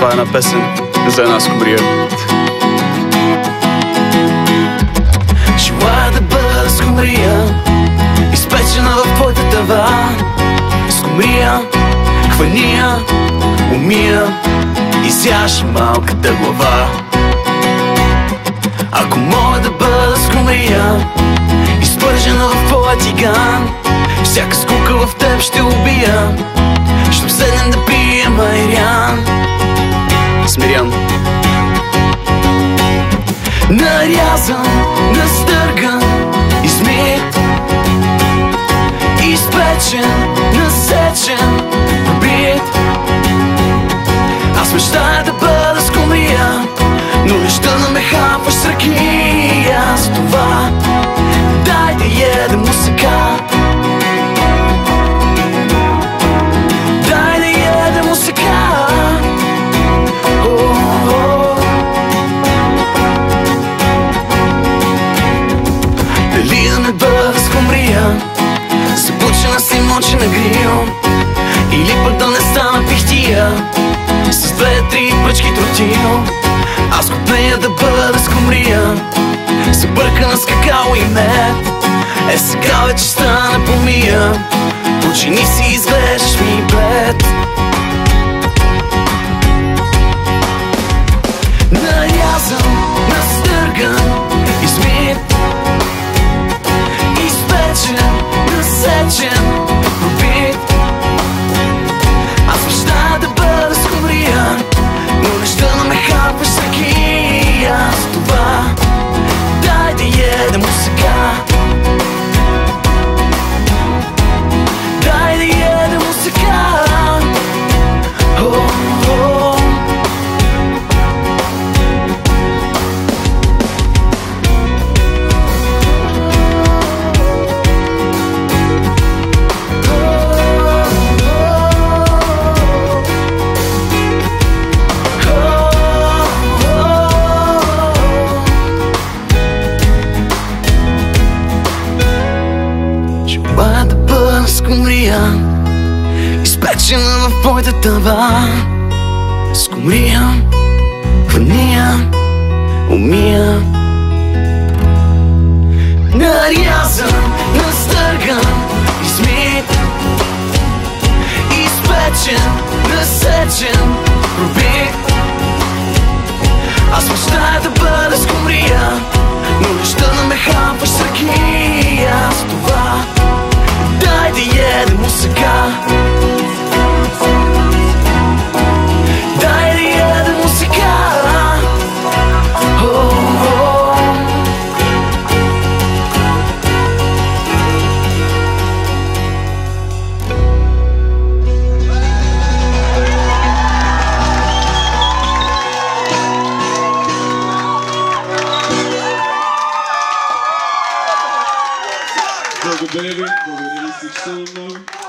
Това е една песен за една скумрия. Желая да бъда скумрия, изпечена в твоята тъва. Скумрия, хвани я, умия, изяж малката глава. Ако мога да бъда скумрия, изпържена в твоя тиган, всяка скука в теб ще убия. Ще седнем да пием айрян. Смирян. Нарязан, настърган, измит, изпечен, насечен, побит. Аз мечтая да бъда скумрия, но неща на ме хапваш с ръки. Аз това дай да ядем мусака. Дай да ядем мусака. Дали да не бъда скумрия, запучена си мочи на грил, или пък да не стана пихтия с две-три пръчки тротил. Аз от нея да бъда скумрия, забъркана с какао и мед. Сега вече стана помия, почини си, изглеждаш ми блед. Нарязан, настърган, измит, изпечен, насечен, побит. Аз мечтая да бъда скумрия, но неща на ме хапваш с ръки. Аз това дай да ядем мусака. Дай да ядем мусака. Желая да бъда скумрия, изпечена в твоята тъва. Скумрия, хвания, умия. Нарязан, настърган, измит, изпечен, насечен, пробит. Аз мечтая да бъда скумрия, но неща на ме хапваш с ръки. Аз това дай да ядем мусака. Дай да ядем мусака. Благодаря ви, благодаря ви всички.